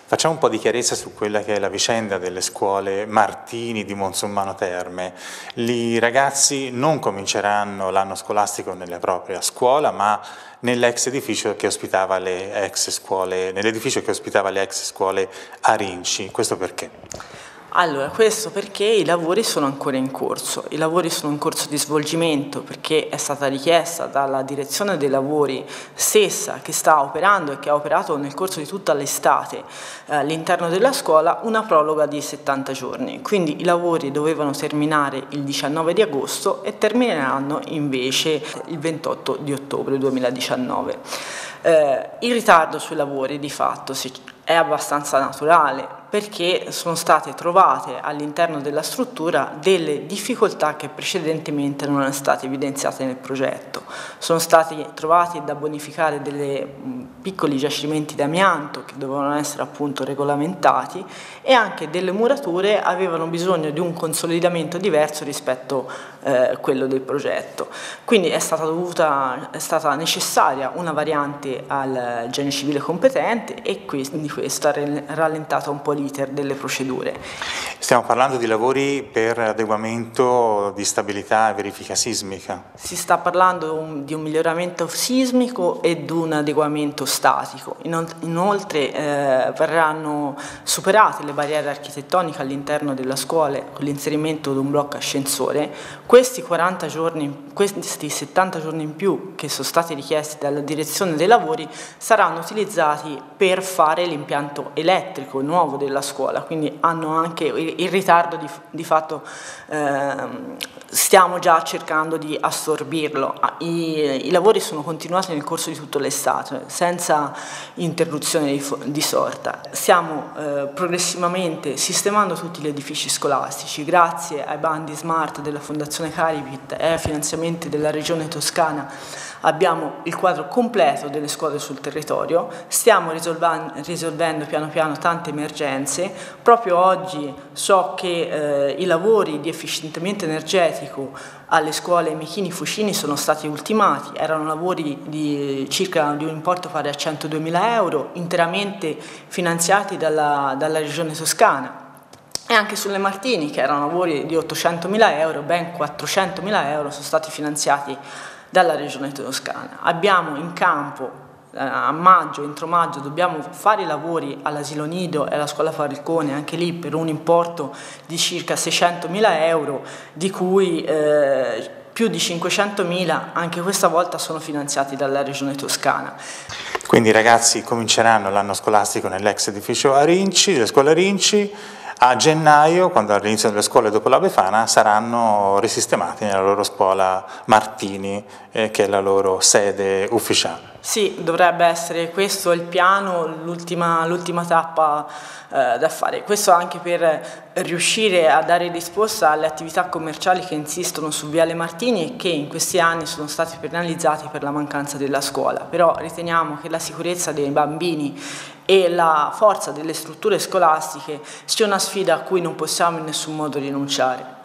Facciamo un po' di chiarezza su quella che è la vicenda delle scuole Martini di Monsummano Terme. I ragazzi non cominceranno l'anno scolastico nella propria scuola, ma nell'ex edificio che ospitava le ex scuole, nell'edificio che ospitava le ex scuole Arinci. Questo perché? Allora, questo perché i lavori sono ancora in corso, i lavori sono in corso di svolgimento perché è stata richiesta dalla direzione dei lavori stessa che sta operando e che ha operato nel corso di tutta l'estate all'interno della scuola una proroga di 70 giorni, quindi i lavori dovevano terminare il 19 di agosto e termineranno invece il 28 di ottobre 2019. Il ritardo sui lavori di fatto è abbastanza naturale perché sono state trovate all'interno della struttura delle difficoltà che precedentemente non erano state evidenziate nel progetto. Sono stati trovati da bonificare dei piccoli giacimenti d'amianto che dovevano essere appunto regolamentati e anche delle murature avevano bisogno di un consolidamento diverso rispetto a quello del progetto. Quindi è stata necessaria una variante al genio civile competente e quindi questo ha rallentato un po' l'iter delle procedure. Stiamo parlando di lavori per adeguamento di stabilità e verifica sismica. Si sta parlando di un miglioramento sismico e di un adeguamento statico. Inoltre verranno superate le barriere architettoniche all'interno della scuola con l'inserimento di un blocco ascensore. Questi 70 giorni in più che sono stati richiesti dalla direzione dei lavori saranno utilizzati per fare l'impianto elettrico nuovo della scuola, quindi hanno anche il ritardo di fatto stiamo già cercando di assorbirlo. I lavori sono continuati nel corso di tutta l'estate senza interruzione di sorta. Stiamo progressivamente sistemando tutti gli edifici scolastici grazie ai bandi smart della Fondazione Caripit e ai finanziamenti della Regione Toscana. Abbiamo il quadro completo delle scuole sul territorio, stiamo risolvendo piano piano tante emergenze. Proprio oggi so che i lavori di efficientamento energetico alle scuole Michini Fucini sono stati ultimati, erano lavori di un importo pari a 102.000 euro, interamente finanziati dalla Regione Toscana. E anche sulle Martini, che erano lavori di 800.000 euro, ben 400.000 euro sono stati finanziati dalla Regione Toscana. Abbiamo in campo a maggio, entro maggio, dobbiamo fare i lavori all'asilo nido e alla scuola Falcone, anche lì per un importo di circa 600.000 euro, di cui più di 500.000 anche questa volta sono finanziati dalla Regione Toscana. Quindi i ragazzi cominceranno l'anno scolastico nell'ex edificio Arinci, delle scuole Arinci. A gennaio, quando all'inizio delle scuole dopo la Befana, saranno risistemati nella loro scuola Martini, che è la loro sede ufficiale. Sì, dovrebbe essere questo il piano, l'ultima tappa da fare. Questo anche per riuscire a dare risposta alle attività commerciali che insistono su Viale Martini e che in questi anni sono stati penalizzati per la mancanza della scuola. Però riteniamo che la sicurezza dei bambini e la forza delle strutture scolastiche sia una sfida a cui non possiamo in nessun modo rinunciare.